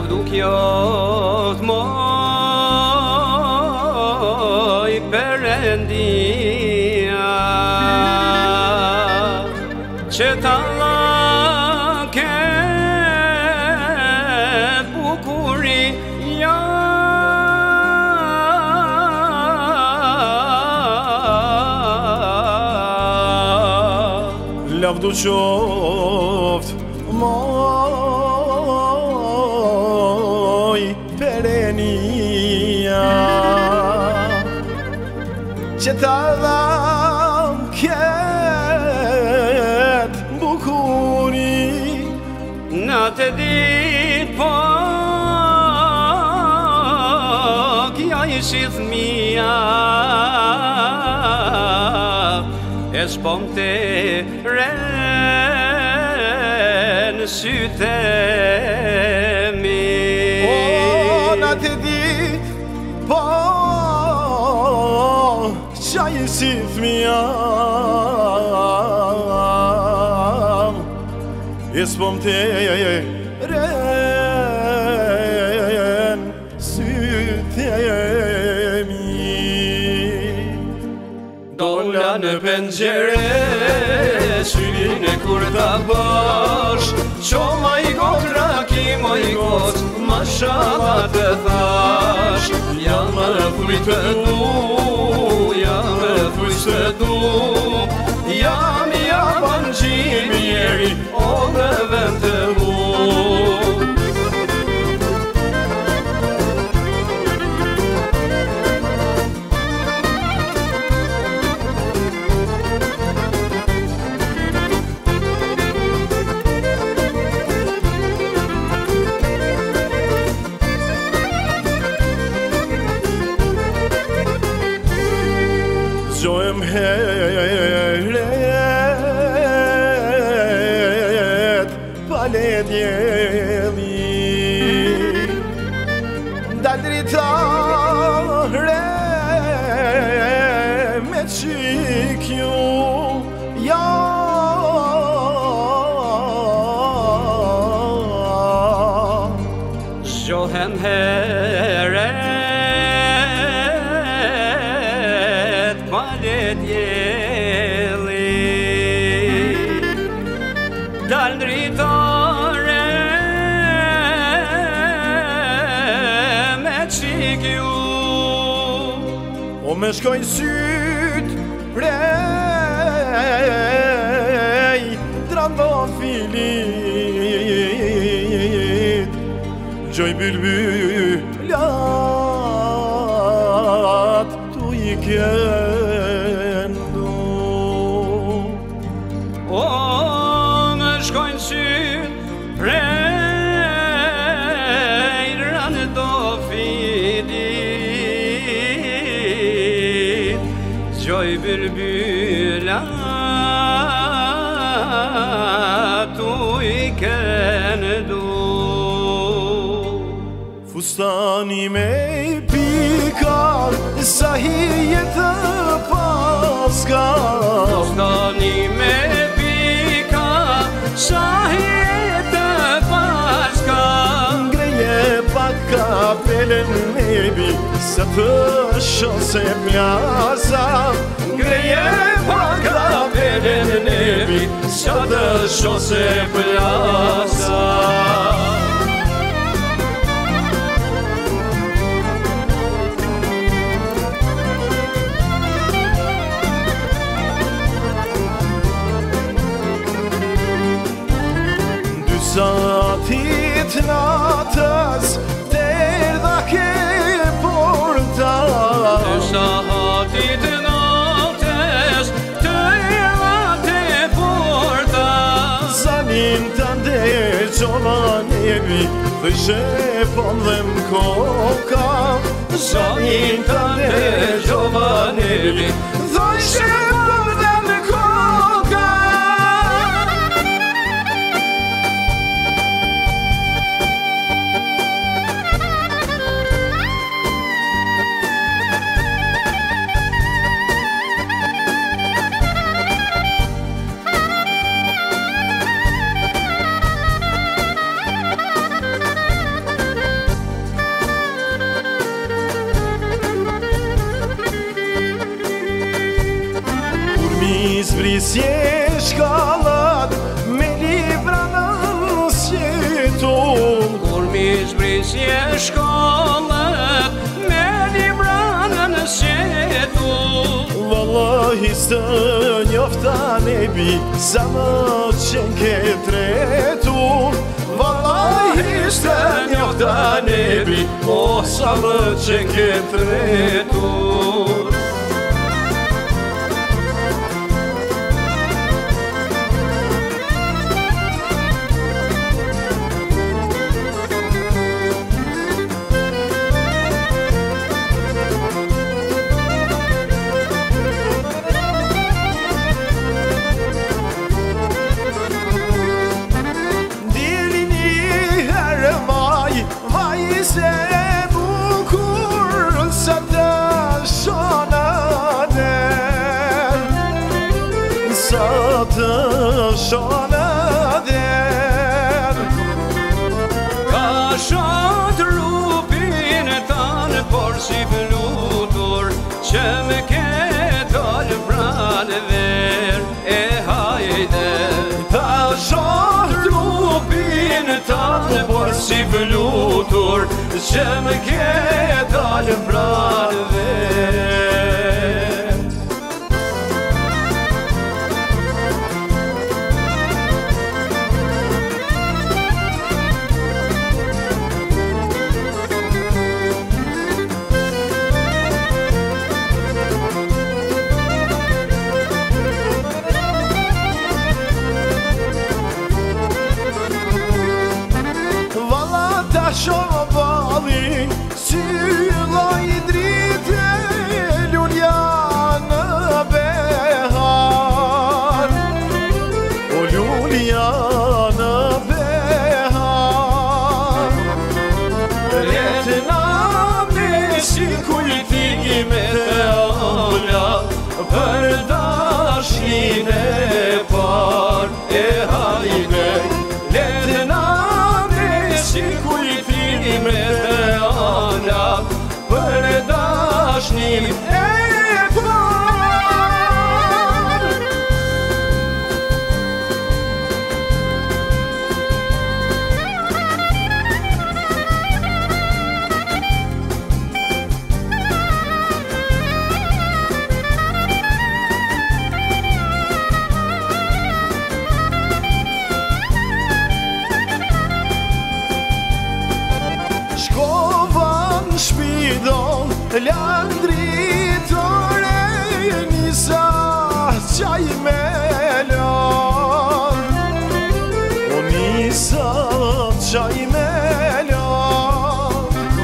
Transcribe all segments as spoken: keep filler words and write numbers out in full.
Lavdukjot moj Perëndia që t'Allah ket bukuria Lavdu qoft moj Perëndia që t'Allah ket bukuri natë e ditë po kja ishi thmia e shpom të renë sytë mi O, natë e ditë po qa ishi thmia e s'pom të renë sytë mi Dolla në pengjere, syrin e kur t'a bash Qo ma i got, raki ma i got, ma shama të thash Ja më thuj të du, ja më thuj të du Jam i aban gjimi jeri, o dhe vend të mu Gjojmë heret pale djeli Dal dritare me qikju Ja Gjohem heret pale djeli Dal dritare me qikju O me shkojnë syt prej Trandofilit Gjoj bylbylat tu i kendu O me shkojnë syt prej Trandofilit Gjoj bylbylat tu i kendu Fustani me i pika sa hije të paska Fustani me pika sa hije të paska Ngreje pak kapelen nebi sa të shose mjasa Ngreje pak kapelen nebi sa të shose plasa Satit natës të erdha ke porta Të satit natës të erdha ke porta Zanin të ndë gjovanevi dhe shepon dhe m'koka Zanin të ndë gjovanevi dhe shepon dhe m'koka mi zbrisje shkallat me libra në sjetun. Kur mi zbrisje shkallat me libra në sjetun. Wallahi së njofta nebi sa më qenë ke tretun. Wallahi së njofta nebi o sa më qenë ke tretun. Se bukur sa të shonaden, sa të shonaden. Ka shot rupin tanë, por si flutur që me ke dalë pranë ver. E hajde Ka shot trupin tanë, por si flutur që me ke dalë pranë ver. Shoh balin si lloj drite lulja në behar. O lulja në behar. Letë na si kujtime të ola për dashin e par. E hajde letë na si kujtime të ola për dashin e par. Shkova në shpidon landritore, nisa qaj me lan. O nisa qaj me lan.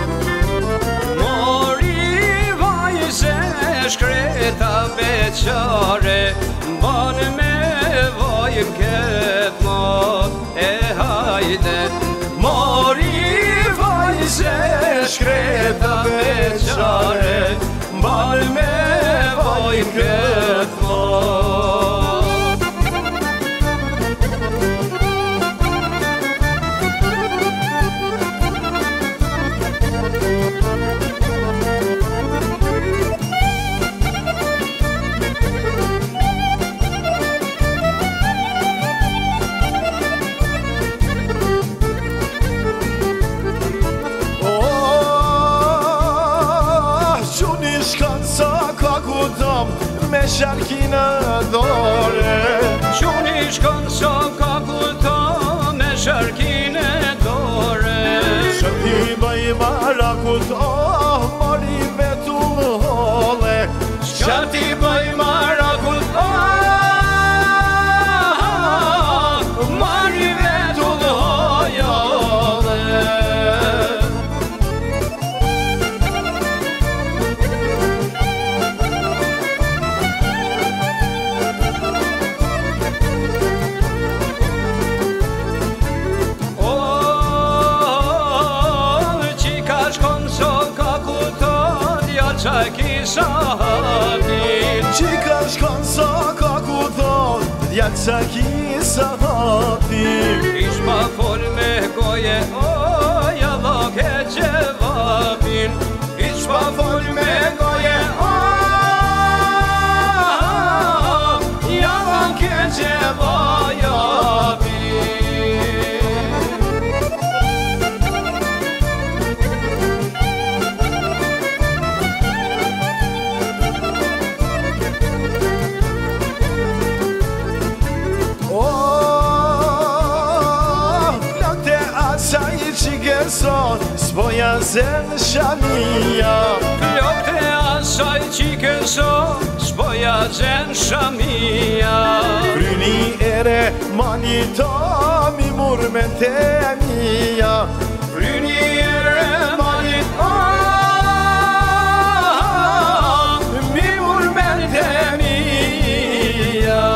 Mori vajze shkreta beqare, ban me vajm këtë mot. E hajde mori vajze shkreta beqare, ban me vajm këtë mot. Me sharkina dore, Quni shkon sa ka kuta me sharkine dore. shërti bëj marakut, oh, mori vetull hole. Shati bëj marakut, oh, mari vetull hojole. Qaj kisha hatin, Qika shkon sa ka ku thon, djallë sa kisa hatin. ish pa fol me goje, o, jalla ke gjevapin. Ish pa fol me goje, o, S'poja zen shamia Plotë e asaj qikësho Shpoja gjen shamia Fryni ere manita Mi murmen te mia Fryni ere manita Mi murmen te mia